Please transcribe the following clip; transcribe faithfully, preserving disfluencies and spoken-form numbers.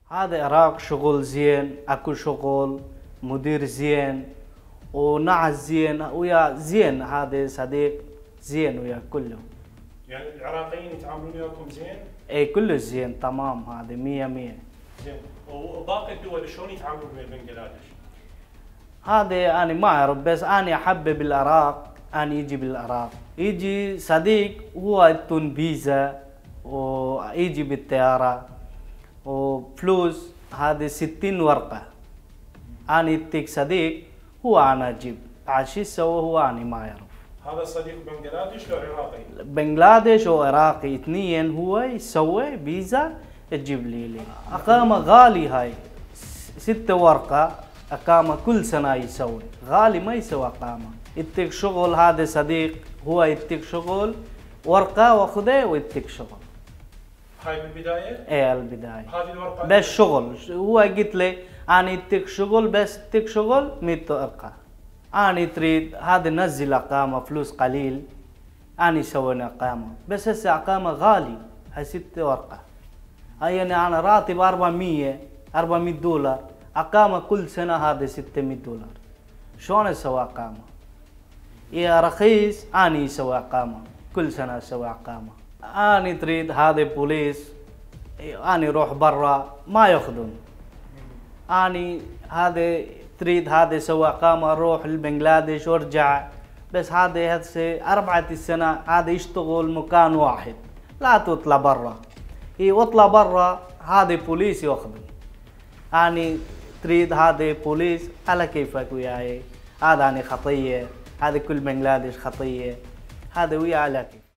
هذا العراق شغل زين، اكو شغل، مدير زين، ونعس زين ويا زين، هذا صديق زين ويا كله. يعني العراقيين يتعاملون وياكم زين؟ اي كله زين تمام، هذا مية مية. زين، وباقي الدول شلون يتعاملون ويا بنغلاديش؟ هذا انا ما اعرف، بس انا احبب العراق، انا يجي بالعراق، يجي صديق هو يتون فيزا ويجي بالطيارة وفلوس، هذه ستين ورقة. انا يتيك صديق هو انا اجيب، عشي سوى هو انا ما يعرف. هذا صديق بنغلاديش لو عراقي؟ بنغلاديش وعراقي اثنين، هو يسوي فيزا تجيب لي لي. اقامة غالي هاي، ستة ورقة اقامة كل سنة يسوي، غالي ما يسوي اقامة. يتيك شغل، هذا صديق هو يتيك شغل ورقة واخذه ويتيك شغل. هاي بالبداية؟ ايه البداية. هذه الورقة بس شغل، هو قلت لي انا يتيك شغل، بس يتيك شغل مية ورقة. أنا تريد هذا نزل أقامة فلوس قليل، أنا سوينا أقامة، بس هسه أقامة غالي، هاي ستة ورقة. هاي يعني أنا راتب أربعمية أربعمية دولار، أقامة كل سنة هذا ستمية دولار. شلون أسوي أقامة؟ يا رخيص أنا أسوي أقامة، كل سنة أسوي أقامة. أنا تريد هذا بوليس، أنا أروح برا ما ياخذون. أنا هذا تريد هذا سوى اقامه اروح لبنغلاديش وارجع، بس هذا هسه أربعة سنة هذا يشتغل مكان واحد، لا تطلع برا. هي اطلع برا هذا بوليس ياخذني. يعني تريد هذا بوليس على كيفك وياي، هذا يعني خطية، هذا كل بنغلاديش خطية، هذا ويا على كيف.